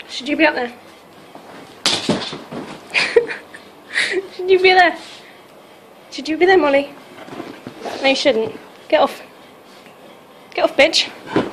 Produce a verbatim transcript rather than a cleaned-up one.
Should you be up there? Should you be there? Should you be there, Molly? No, you shouldn't. Get off. Get off, bitch.